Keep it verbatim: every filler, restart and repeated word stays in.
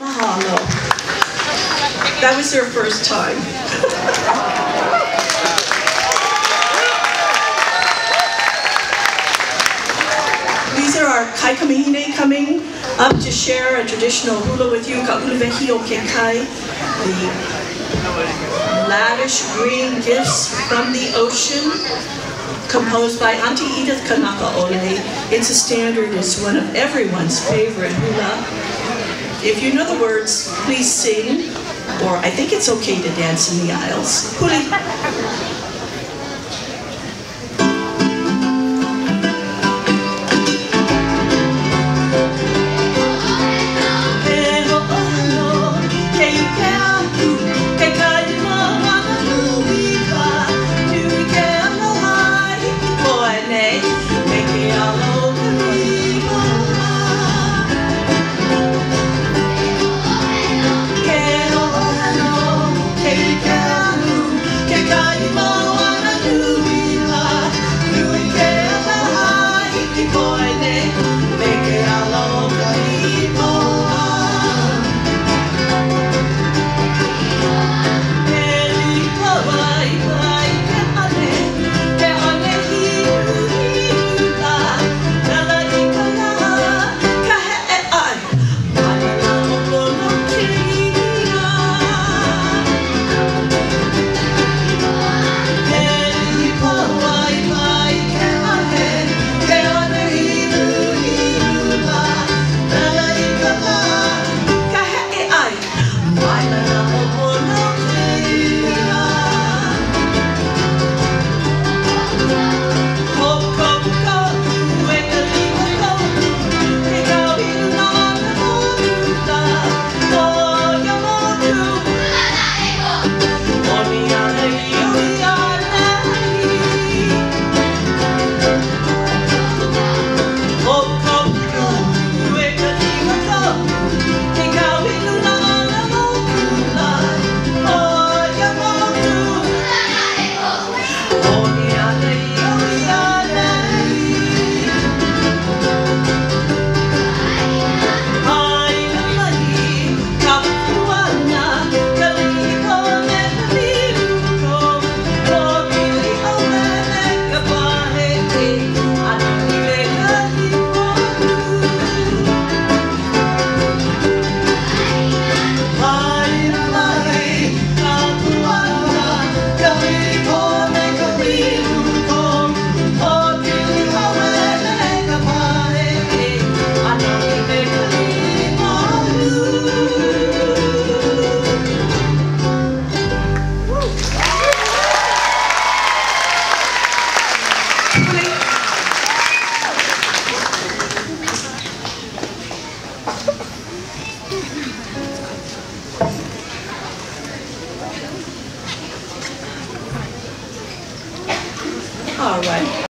Mahalo. That was their first time. These are our kaikamihine coming up to share a traditional hula with you, ka uluwehi o ke kai, the lavish green gifts from the ocean, composed by Auntie Edith Kanaka-Ole. It's a standard, it's one of everyone's favorite hula. If you know the words, please sing, or I think it's okay to dance in the aisles. Huli. All right.